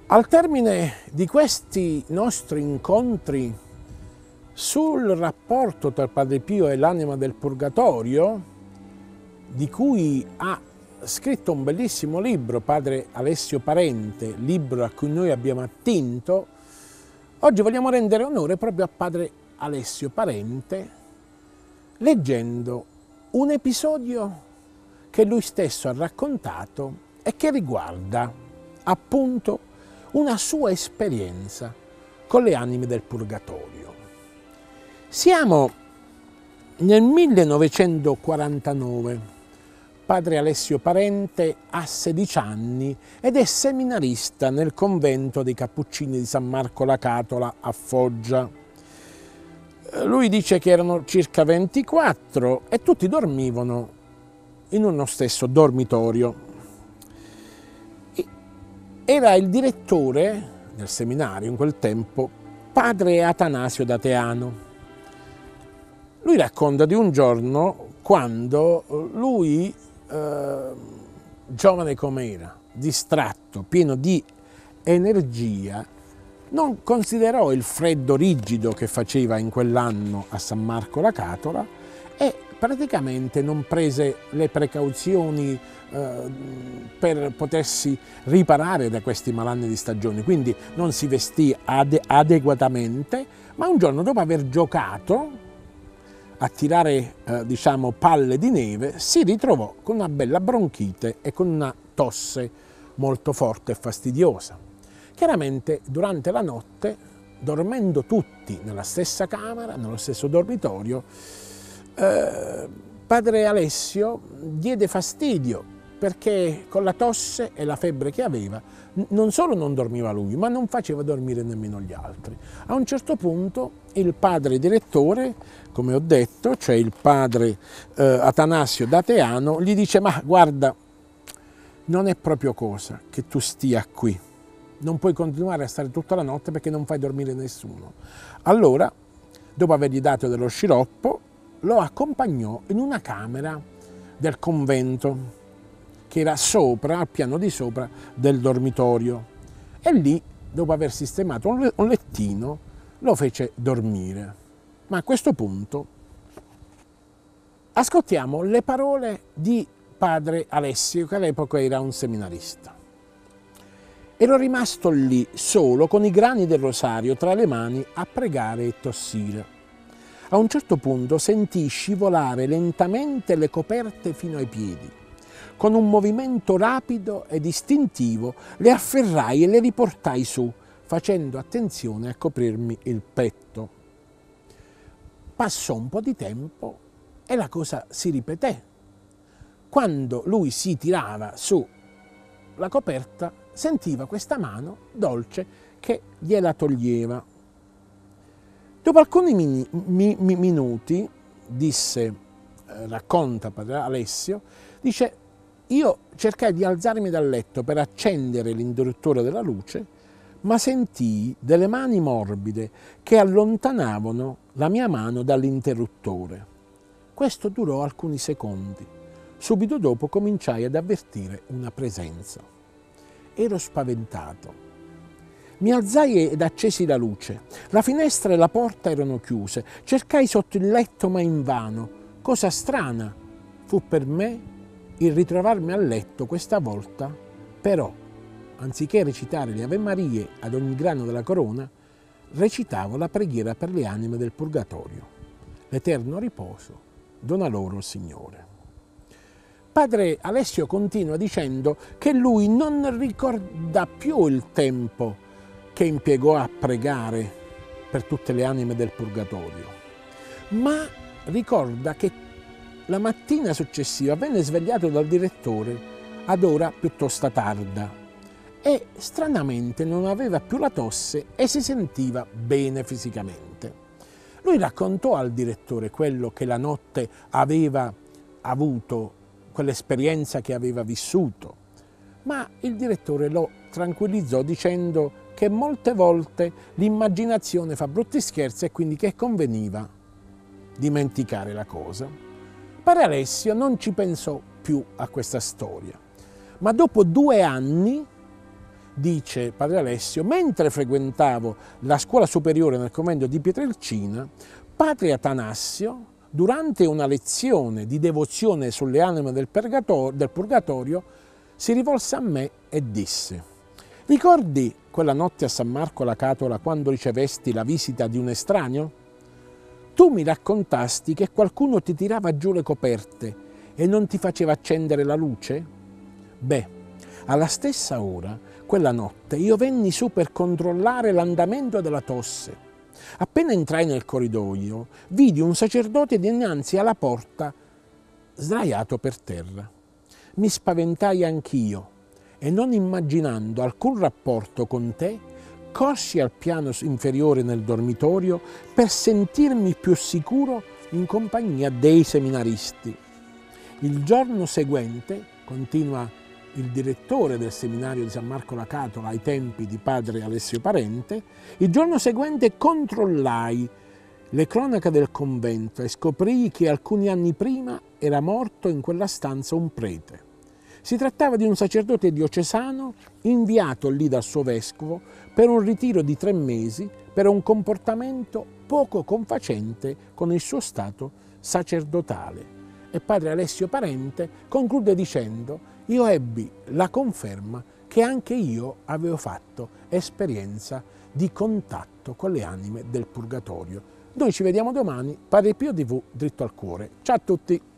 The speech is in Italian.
Al termine di questi nostri incontri sul rapporto tra Padre Pio e l'anima del Purgatorio, di cui ha scritto un bellissimo libro Padre Alessio Parente, libro a cui noi abbiamo attinto, oggi vogliamo rendere onore proprio a Padre Alessio Parente leggendo un episodio che lui stesso ha raccontato e che riguarda appunto una sua esperienza con le anime del Purgatorio. Siamo nel 1949, Padre Alessio Parente ha 16 anni ed è seminarista nel convento dei Cappuccini di San Marco la Catola a Foggia. Lui dice che erano circa 24 e tutti dormivano in uno stesso dormitorio. Era il direttore del seminario in quel tempo, padre Atanasio da Teano. Lui racconta di un giorno quando lui, giovane com'era, distratto, pieno di energia, non considerò il freddo rigido che faceva in quell'anno a San Marco la Catola e praticamente non prese le precauzioni per potersi riparare da questi malanni di stagione, quindi non si vestì adeguatamente, ma un giorno dopo aver giocato a tirare diciamo palle di neve si ritrovò con una bella bronchite e con una tosse molto forte e fastidiosa. Chiaramente durante la notte, dormendo tutti nella stessa camera, nello stesso dormitorio, Padre Alessio diede fastidio perché con la tosse e la febbre che aveva non solo non dormiva lui, ma non faceva dormire nemmeno gli altri. A un certo punto il padre direttore, come ho detto, cioè il padre Atanasio da Teano, gli dice: ma guarda, non è proprio cosa che tu stia qui, non puoi continuare a stare tutta la notte perché non fai dormire nessuno. Allora, dopo avergli dato dello sciroppo, lo accompagnò in una camera del convento che era sopra, al piano di sopra del dormitorio, e lì, dopo aver sistemato un lettino, lo fece dormire. Ma a questo punto ascoltiamo le parole di Padre Alessio, che all'epoca era un seminarista. Ero rimasto lì solo con i grani del rosario tra le mani a pregare e tossire. A un certo punto sentii scivolare lentamente le coperte fino ai piedi. Con un movimento rapido ed istintivo le afferrai e le riportai su, facendo attenzione a coprirmi il petto. Passò un po' di tempo e la cosa si ripeté. Quando lui si tirava su la coperta, sentiva questa mano dolce che gliela toglieva. Dopo alcuni minuti, racconta Padre Alessio, dice: io cercai di alzarmi dal letto per accendere l'interruttore della luce, ma sentii delle mani morbide che allontanavano la mia mano dall'interruttore. Questo durò alcuni secondi. Subito dopo cominciai ad avvertire una presenza. Ero spaventato. Mi alzai ed accesi la luce. La finestra e la porta erano chiuse. Cercai sotto il letto, ma invano. Cosa strana fu per me il ritrovarmi a letto questa volta, però, anziché recitare le Ave Marie ad ogni grano della corona, recitavo la preghiera per le anime del Purgatorio. L'eterno riposo dona loro il Signore. Padre Alessio continua dicendo che lui non ricorda più il tempo che impiegò a pregare per tutte le anime del Purgatorio, ma ricorda che la mattina successiva venne svegliato dal direttore ad ora piuttosto tarda e stranamente non aveva più la tosse e si sentiva bene fisicamente. Lui raccontò al direttore quello che la notte aveva avuto, quell'esperienza che aveva vissuto, ma il direttore lo tranquillizzò dicendo che molte volte l'immaginazione fa brutti scherzi e quindi che conveniva dimenticare la cosa. Padre Alessio non ci pensò più a questa storia, ma dopo 2 anni dice padre Alessio, mentre frequentavo la scuola superiore nel convento di Pietrelcina, padre Atanassio, durante una lezione di devozione sulle anime del purgatorio, si rivolse a me e disse: ricordi quella notte a San Marco la Catola quando ricevesti la visita di un estraneo? Tu mi raccontasti che qualcuno ti tirava giù le coperte e non ti faceva accendere la luce? Beh, alla stessa ora, quella notte, io venni su per controllare l'andamento della tosse. Appena entrai nel corridoio, vidi un sacerdote dinanzi alla porta, sdraiato per terra. Mi spaventai anch'io e, non immaginando alcun rapporto con te, corsi al piano inferiore nel dormitorio per sentirmi più sicuro in compagnia dei seminaristi. Il giorno seguente, continua il direttore del seminario di San Marco la Catola ai tempi di padre Alessio Parente, il giorno seguente controllai le cronache del convento e scoprii che alcuni anni prima era morto in quella stanza un prete. Si trattava di un sacerdote diocesano inviato lì dal suo vescovo per un ritiro di 3 mesi per un comportamento poco confacente con il suo stato sacerdotale. E padre Alessio Parente conclude dicendo: io ebbi la conferma che anche io avevo fatto esperienza di contatto con le anime del purgatorio. Noi ci vediamo domani, Padre Pio TV, dritto al cuore. Ciao a tutti!